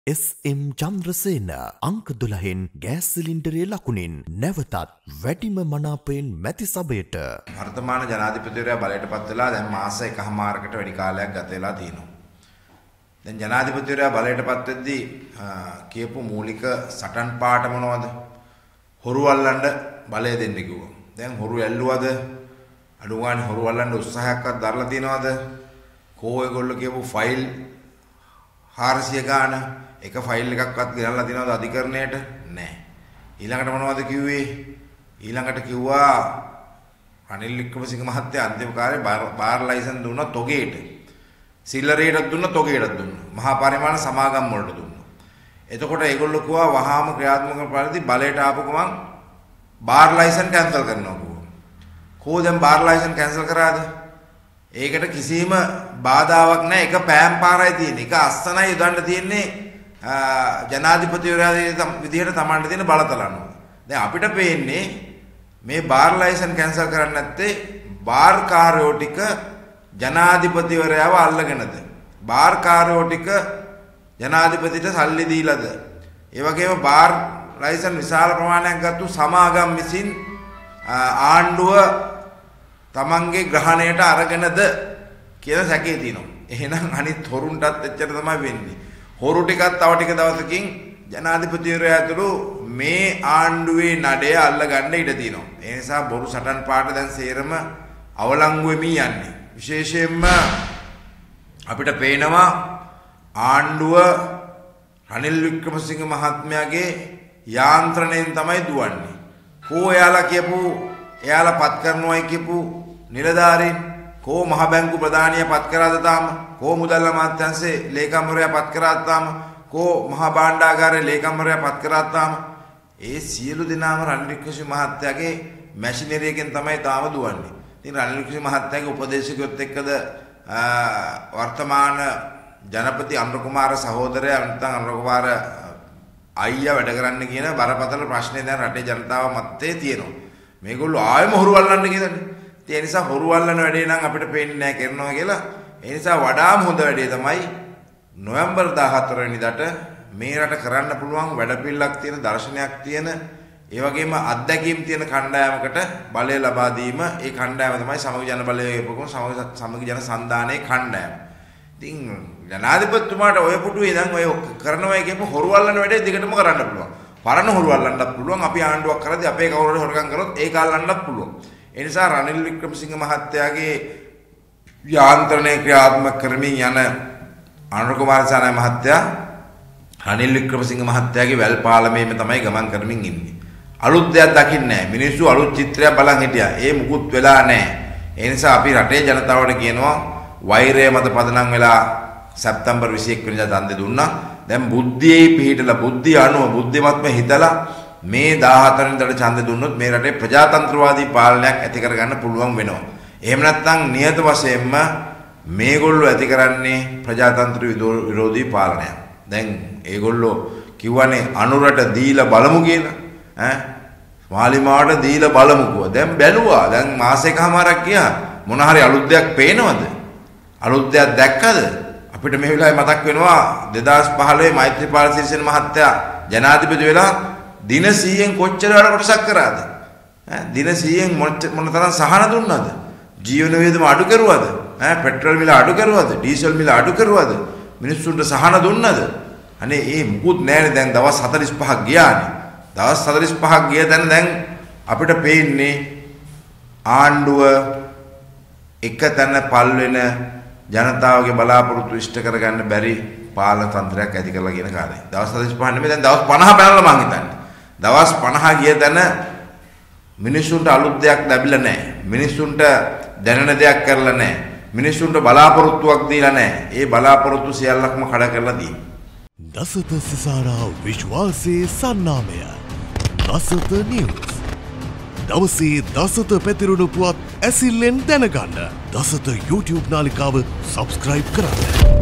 SM Chandrasena අංක 12න් gas සිලින්ඩරයේ ලකුණින් නැවතත් වැඩිම මනාපයෙන් මැති සභයට වර්තමාන ජනාධිපතිවරයා බලයට පත් වෙලා දැන් මාස එකහමාරකට වැඩි කාලයක් ගත වෙලා තියෙනවා. දැන් ජනාධිපතිවරයා බලයට පත් වෙද්දී කියපු මූලික සටන් පාඨ මොනවද? හොරු අල්ලන්න බලය දෙන්න කිව්වා. දැන් හොරු ඇල්ලුවද? අඩුගානේ හොරු අල්ලන්න උත්සාහයක්වත් දරලා තියනවද? කෝ ඒගොල්ලෝ කියපු ෆයිල් 400 ගාන එක ෆයිල් එකක්වත් ගෙනල්ලා තියනවද අධිකරණයට? නැහැ. ඊළඟට මොනවද කිව්වේ? ඊළඟට කිව්වා රනිල් වික්‍රමසිංහ මහත්තයා අන්තිම කාලේ බාර් ලයිසන්ස් දුන්නා තොගේට. සිල්ලරේටත් දුන්නා තොගේටත් දුන්නා. මහා පරිමාණ සමාගම් වලට දුන්නා. එතකොට ඒගොල්ලෝ කිව්වා වහාම ක්‍රියාත්මක කරපළදී බලයට ආපු ගමන් බාර් ලයිසන්ස් කැන්සල් කරනවා කිව්වා. කොහොමද බාර් ලයිසන්ස් කැන්සල් කරාද? ඒකට කිසිම බාධාවක් නැහැ. එක පෑම් පාරයි තියෙන්නේ. එක අස්සනයි යොදන්න තියෙන්නේ ජනාධිපතිවරයා විදිහට තමන්ට තියෙන බලතලන. දැන් අපිට පේන්නේ මේ බාර් ලයිසන්ස් කැන්සල් කරන්නේ නැත්තේ බාර් කාර්යෝ ටික ජනාධිපතිවරයාව අල්ලගෙනද? බාර් කාර්යෝ ටික ජනාධිපතිට සල්ලි දීලාද? ඒ වගේම බාර් ලයිසන්ස් විශාල ප්‍රමාණයක් ගත්තු සමාගම් විසින් ආණ්ඩුව තමන්ගේ ග්‍රහණයට අරගෙනද කියලා සැකේ තියෙනවා. එහෙනම් අනිත් හොරුන්ටත් එච්චර තමයි වෙන්නේ. හොරු ටිකත් තව ටික දවසකින් ජනාධිපතිවරයා ඇතුළු මේ ආණ්ඩුවේ නඩය අල්ලගන්න ඉඩ තියෙනවා. ඒ නිසා බොරු සටන් පාට දැන් සේරම අවලංගු වෙමි යන්නේ. විශේෂයෙන්ම අපිට පේනවා ආණ්ඩුව රනිල් වික්‍රමසිංහ මහත්මයාගේ යාන්ත්‍රණයෙන් තමයි දුවන්නේ. කෝ එයාලා කියපු එයාලා පත් කරනවායි කියපු නිලධාරීන් කෝ මහ බැංකු ප්‍රධානියා පත් කරාද තාම? කෝ මුදල් අමාත්‍යාංශයේ ලේකම්වරයා පත් කරාද තාම? කෝ මහා භාණ්ඩාගාරයේ ලේකම්වරයා පත් කරාද තාම? ඒ සියලු දෙනාම රනිල් වික්‍රමසිංහ මහත්තයාගේ මැෂිනරි එකෙන් තමයි තාම දුවන්නේ. ඉතින් රනිල් වික්‍රමසිංහ මහත්තයාගේ උපදේශකයොත් එක්කද වර්තමාන ජනපති අනුරකුමාර සහෝදරයා නැත්නම් අනුරකුමාර අයියා වැඩ කරන්න කියන බරපතල ප්‍රශ්නේ දැන් රටේ ජනතාව මතේ තියෙනවා. මේගොල්ලෝ ආයෙම හොරු අල්ලන්න කියලානේ. ඒ නිසා හොරු අල්ලන වැඩේ නම් අපිට පේන්නේ නැහැ කරනවා කියලා. ඒ නිසා වඩාම හොඳ වැඩේ තමයි නොවැම්බර් 14 වෙනිදාට මේ රට කරන්න පුළුවන් වැඩපිළිවෙලක් තියෙන දර්ශනයක් තියෙන ඒ වගේම අත්දැකීම් තියෙන කණ්ඩායමකට බලය ලබා දීම. ඒ කණ්ඩායම තමයි සමගි ජන බලය වේපකම සමගි ජන සන්ධානයේ කණ්ඩායම. ඉතින් ජනාධිපතිතුමාට ඔය පුටුවේ ඉඳන් ඔය කරනවා කියපු හොරු අල්ලන වැඩේ දිගටම කරන්න පුළුවන්. පරණ හොරු අල්ලන්නත් පුළුවන්. අපි ආණ්ඩුවක් කරද්දී අපේ කවුරුහරි හොරකම් කරොත් ඒක අල්ලන්නත් පුළුවන්. ඒ නිසා රනිල් වික්‍රමසිංහ මහත්තයාගේ යාන්ත්‍රණය ක්‍රියාත්මක කරමින් යන අනුරකුමාරදිසානායක මහත්තයා රනිල් වික්‍රමසිංහ මහත්තයාගේ වැල් පාලමේම තමයි ගමන් කරමින් ඉන්නේ. අලුත් දෙයක් දකින්නේ නැහැ. මිනිස්සු අලුත් චිත්‍රයක් බලන් හිටියා. ඒ මුකුත් වෙලා නැහැ. ඒ නිසා අපි රටේ ජනතාවට කියනවා වෛරය මත පදනම් වෙලා සැප්තැම්බර් 21 වෙනිදා දන් දුන්නා. දැන් බුද්ධියේ පිහිටලා බුද්ධිය අනුව බුද්ධිමත්ම හිතලා මේ 14 වෙනිදාට ඡන්ද දුන්නොත් මේ රටේ ප්‍රජාතන්ත්‍රවාදී පාලනයක් ඇති කරගන්න පුළුවන් වෙනවා. එහෙම නැත්නම් නියත වශයෙන්ම මේගොල්ලෝ ඇති කරන්නේ ප්‍රජාතන්ත්‍ර විරෝධී පාලනයක්. දැන් ඒගොල්ලෝ කිව්වනේ අනුරට දීලා බලමු කියලා. මාලිමාවට දීලා බලමුකෝ. දැන් බැලුවා. දැන් මාසෙකමාරක් ගියා. මොන හරි අලුත් දෙයක් පේනවද? අලුත් දෙයක් දැක්කද? අපිට මේ වෙලාවේ මතක් වෙනවා 2015 මෛත්‍රීපාල සිරිසේන මහත්තයා ජනාධිපති වෙලා දින 100න් කොච්චර වැඩ කොටසක් කරාද? දින 100න් මොනතරම් සහන දුන්නාද? ජීවන වේදම අඩු කරුවද? පෙට්‍රල් මිල අඩු කරුවද? ඩීසල් මිල අඩු කරුවද? මිනිස්සුන්ට සහන දුන්නාද? අනේ ඒ මුකුත් නැහැනේ. දැන් දවස් 45ක් ගියානේ. දවස් 45ක් ගිය දැන් අපිට පේන්නේ ආණ්ඩුව එක තැන පල් වෙන ජනතාවගේ බලාපොරොත්තු ඉෂ්ට කරගන්න බැරි පාලන තන්ත්‍රයක් ඇති කරලා කියන කාලේ. දවස් 45 නෙමෙයි දැන් දවස් 50 පැනලා මං හිතන්නේ. දවස් 50 ගිය තැන මිනිස්සුන්ට අලුත් දෙයක් ලැබිලා නැහැ. මිනිස්සුන්ට දැනෙන දෙයක් කරලා නැහැ. මිනිස්සුන්ට බලාපොරොත්තුවක් දීලා නැහැ. ඒ බලාපොරොත්තු සියල්ලක්ම කඩ කරලා දී. දසත සිසාරා විශ්වාසයේ සන්නාමය. දසත නිවුස්. දවසේ දසත පැතිරුණු පුවත් ඇසිල්ලෙන් දැනගන්න. දසත YouTube නාලිකාව සබ්ස්ක්‍රයිබ් කරන්න.